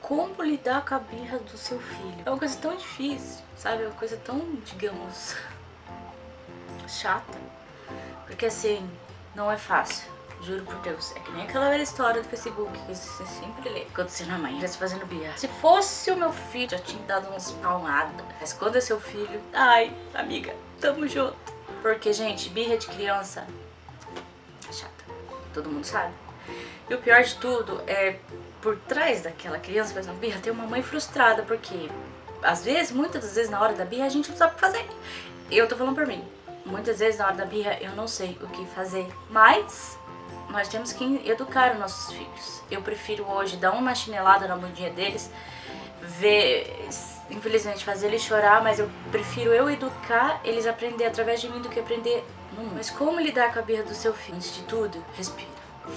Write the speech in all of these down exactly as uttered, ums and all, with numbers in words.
como lidar com a birra do seu filho. É uma coisa tão difícil, sabe? É uma coisa tão, digamos, chata. Porque assim, não é fácil. Juro por Deus, é que nem aquela velha história do Facebook que você sempre lê. Quando você na mãe estivesse fazendo birra. Se fosse o meu filho, já tinha dado uns palmadas. Mas quando é seu filho, ai, amiga, tamo junto. Porque, gente, birra de criança é chata. Todo mundo sabe. E o pior de tudo é, por trás daquela criança fazendo birra, tem uma mãe frustrada. Porque, às vezes, muitas das vezes, na hora da birra, a gente não sabe o que fazer. Eu tô falando por mim. Muitas vezes, na hora da birra, eu não sei o que fazer. Mas nós temos que educar os nossos filhos. Eu prefiro hoje dar uma chinelada na bundinha deles, ver, infelizmente, fazer eles chorar, mas eu prefiro eu educar, eles aprender através de mim do que aprender no mundo. Mas como lidar com a birra do seu filho? Antes de tudo, respira.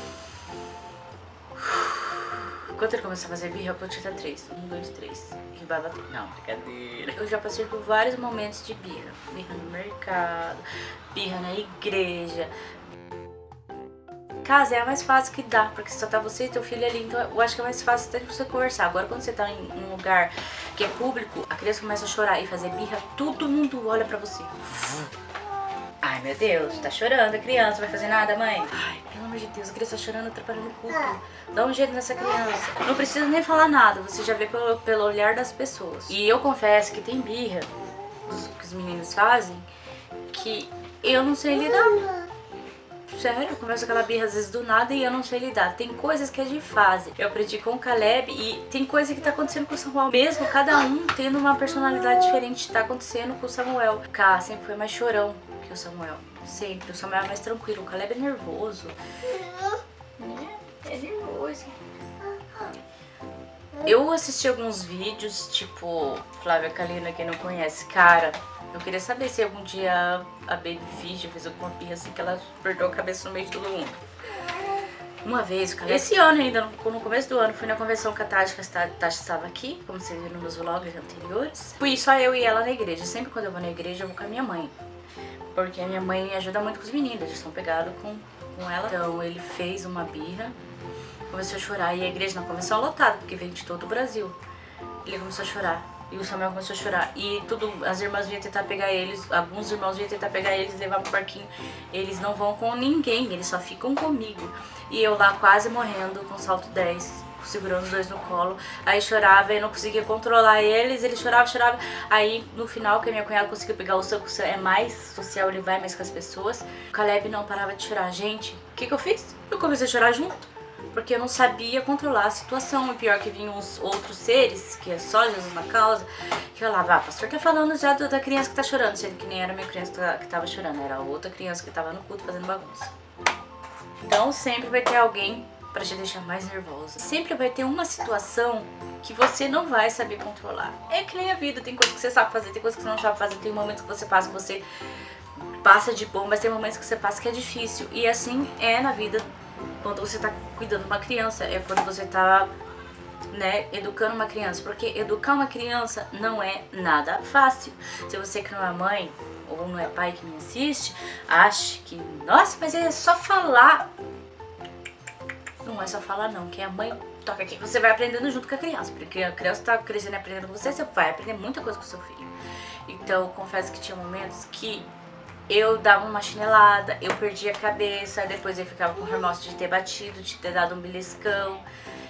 Quando ele começar a fazer birra, eu vou te dar três. Um, dois, três. E vai bater. Não, brincadeira. Eu já passei por vários momentos de birra. Birra no mercado, birra na igreja. Casa é a mais fácil que dá, porque só tá você e teu filho ali, então eu acho que é mais fácil até de você conversar. Agora quando você tá em um lugar que é público, a criança começa a chorar e fazer birra, todo mundo olha pra você. Ai meu Deus, tá chorando a criança, não vai fazer nada, mãe? Ai, pelo amor de Deus, a criança tá chorando, atrapalhando o culto. Dá um jeito nessa criança. Não precisa nem falar nada, você já vê pelo, pelo olhar das pessoas. E eu confesso que tem birra que os meninos fazem que eu não sei lidar. Sério, eu começo aquela birra às vezes do nada e eu não sei lidar. Tem coisas que a gente faz. Eu aprendi com o Caleb e tem coisa que tá acontecendo com o Samuel. Mesmo cada um tendo uma personalidade diferente, tá acontecendo com o Samuel. O Cá sempre foi mais chorão que o Samuel. Sempre. O Samuel é mais tranquilo. O Caleb é nervoso. É, é nervoso. Eu assisti alguns vídeos, tipo Flávia Kalina, quem não conhece, cara. Eu queria saber se algum dia a Baby Fish fez alguma birra assim que ela perdeu a cabeça no meio de todo mundo. Uma vez, esse ano ainda, no começo do ano, fui na convenção com a Tati, que a Tati estava aqui, como vocês viram nos vlogs anteriores. Fui só eu e ela na igreja. Sempre quando eu vou na igreja, eu vou com a minha mãe. Porque a minha mãe me ajuda muito com os meninos, eles estão pegados com, com ela. Então ele fez uma birra, começou a chorar. E a igreja na convenção lotada, porque veio de todo o Brasil. Ele começou a chorar. E o Samuel começou a chorar. E tudo, as irmãs vinham tentar pegar eles. Alguns irmãos vinham tentar pegar eles e levar pro parquinho. Eles não vão com ninguém, eles só ficam comigo. E eu lá quase morrendo com salto dez, segurando os dois no colo. Aí chorava e não conseguia controlar eles. Ele chorava, chorava. Aí no final, que a minha cunhada conseguiu pegar o seu, é mais social, ele vai mais com as pessoas. O Caleb não parava de chorar. Gente, o que que eu fiz? Eu comecei a chorar junto. Porque eu não sabia controlar a situação. E pior que vinham os outros seres, que é só Jesus na causa, que eu falava, ah, pastor tá falando já do, da criança que tá chorando. Sendo que nem era a minha criança que tava chorando, era a outra criança que tava no culto fazendo bagunça. Então sempre vai ter alguém pra te deixar mais nervosa. Sempre vai ter uma situação que você não vai saber controlar. É que nem a vida, tem coisas que você sabe fazer, tem coisas que você não sabe fazer. Tem momentos que você passa que você passa de bom, mas tem momentos que você passa que é difícil. E assim é na vida. Quando você tá cuidando de uma criança, é quando você tá, né, educando uma criança. Porque educar uma criança não é nada fácil. Se você que não é mãe ou não é pai que me assiste, acha que, nossa, mas é só falar. Não é só falar não, que a mãe toca aqui. Você vai aprendendo junto com a criança, porque a criança tá crescendo e aprendendo com você, você vai aprender muita coisa com o seu filho. Então, eu confesso que tinha momentos que eu dava uma chinelada, eu perdia a cabeça, depois eu ficava com remorso de ter batido, de ter dado um beliscão.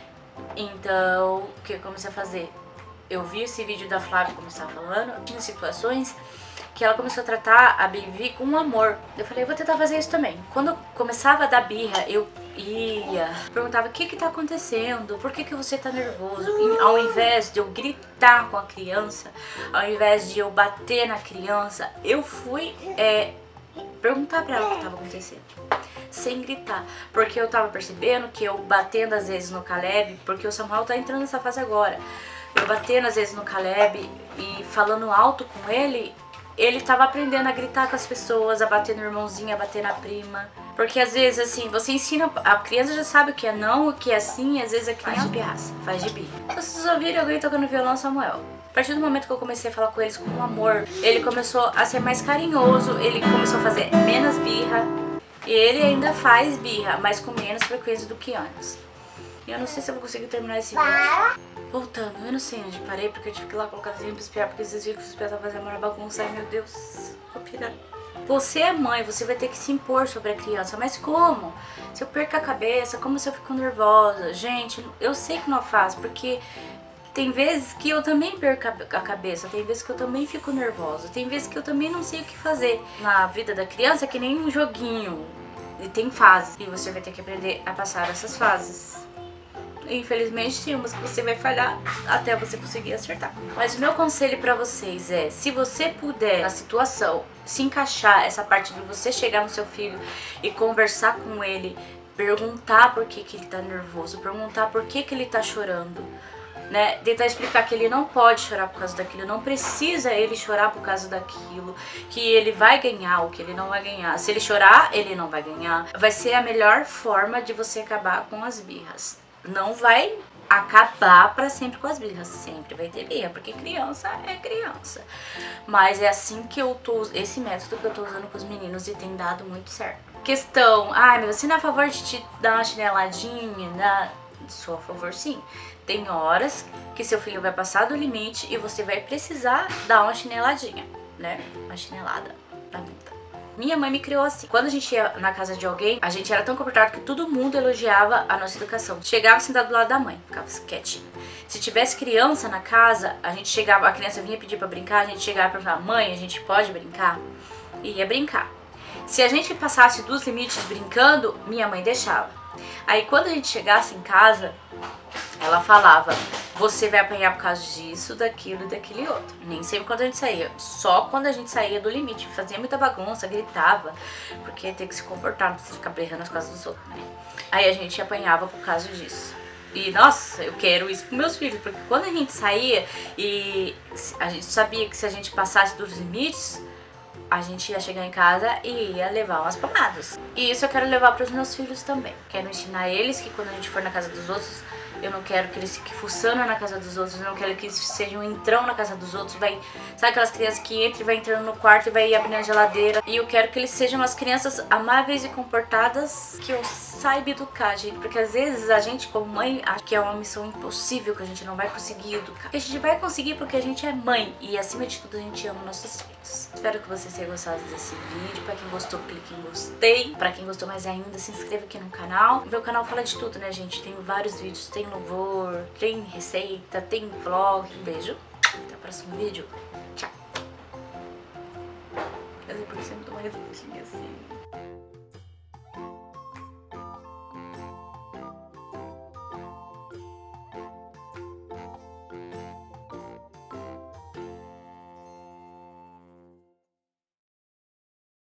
Então, o que eu comecei a fazer? Eu vi esse vídeo da Flávia começar falando, tinha situações que ela começou a tratar a Baby com amor. Eu falei, eu vou tentar fazer isso também. Quando eu começava a dar birra, eu ia, perguntava o que que tá acontecendo, por que que você tá nervoso? E ao invés de eu gritar com a criança, ao invés de eu bater na criança, eu fui é, perguntar pra ela o que tava acontecendo, sem gritar, porque eu tava percebendo que eu batendo às vezes no Caleb, porque o Samuel tá entrando nessa fase agora, eu batendo às vezes no Caleb e falando alto com ele, ele tava aprendendo a gritar com as pessoas, a bater no irmãozinho, a bater na prima. Porque às vezes, assim, você ensina, a criança já sabe o que é não, o que é sim, e às vezes a criança faz de pirraça, faz de birra. Então, se vocês ouvirem alguém tocando violão, Samuel. A partir do momento que eu comecei a falar com eles com amor, ele começou a ser mais carinhoso, ele começou a fazer menos birra. E ele ainda faz birra, mas com menos frequência do que antes. E eu não sei se eu vou conseguir terminar esse vídeo. Voltando, eu não sei onde parei, porque eu tive que ir lá colocar desenho pra espiar, porque vocês viram que os espiar estavam fazendo uma bagunça. Ai, meu Deus, tô pirando. Você é mãe, você vai ter que se impor sobre a criança, mas como? Se eu perco a cabeça, como se eu fico nervosa? Gente, eu sei que não é fácil, porque tem vezes que eu também perco a cabeça, tem vezes que eu também fico nervosa, tem vezes que eu também não sei o que fazer. Na vida da criança é que nem um joguinho, e tem fases, e você vai ter que aprender a passar essas fases. Infelizmente tem umas que você vai falhar até você conseguir acertar. Mas o meu conselho pra vocês é, se você puder, na situação, se encaixar essa parte de você chegar no seu filho e conversar com ele, perguntar por que que ele tá nervoso, perguntar por que que ele tá chorando, né? Tentar explicar que ele não pode chorar por causa daquilo, não precisa ele chorar por causa daquilo, que ele vai ganhar ou que ele não vai ganhar. Se ele chorar, ele não vai ganhar. Vai ser a melhor forma de você acabar com as birras. Não vai acabar pra sempre com as birras, sempre vai ter birra, porque criança é criança. Mas é assim que eu tô, esse método que eu tô usando com os meninos e tem dado muito certo. Questão, ai, mas você não é a favor de te dar uma chineladinha? Né? Sou a favor, sim. Tem horas que seu filho vai passar do limite e você vai precisar dar uma chineladinha, né? Uma chinelada na bunda. Minha mãe me criou assim. Quando a gente ia na casa de alguém, a gente era tão comportado que todo mundo elogiava a nossa educação. Chegava sentado do lado da mãe, ficava quietinho. Se tivesse criança na casa, a gente chegava, a criança vinha pedir pra brincar, a gente chegava pra falar, mãe, a gente pode brincar? E ia brincar. Se a gente passasse dos limites brincando, minha mãe deixava. Aí quando a gente chegasse em casa, ela falava, você vai apanhar por causa disso, daquilo e daquele outro. Nem sempre quando a gente saía, só quando a gente saía do limite. Fazia muita bagunça, gritava, porque tem que se comportar, não precisa ficar berrando as coisas dos outros, né? Aí a gente apanhava por causa disso. E nossa, eu quero isso pros meus filhos, porque quando a gente saía e a gente sabia que se a gente passasse dos limites, a gente ia chegar em casa e ia levar umas palmadas. E isso eu quero levar para os meus filhos também. Quero ensinar eles que quando a gente for na casa dos outros, eu não quero que eles fiquem fuçando na casa dos outros, eu não quero que eles sejam um entrão na casa dos outros, vai, sabe aquelas crianças que entram e vai entrando no quarto e vai abrir a geladeira. E eu quero que eles sejam umas crianças amáveis e comportadas, que eu saiba educar, gente, porque às vezes a gente como mãe acha que é uma missão impossível, que a gente não vai conseguir educar. A gente vai conseguir porque a gente é mãe e acima de tudo a gente ama nossos filhos. Espero que vocês tenham gostado desse vídeo. Pra quem gostou, clique em gostei. Pra quem gostou mais ainda, se inscreva aqui no canal. Meu canal fala de tudo, né, gente? Tem vários vídeos, tem louvor, tem receita, tem vlog. Um beijo, até o próximo vídeo. Tchau. Eu sei porque sempre tô uma risadinha assim.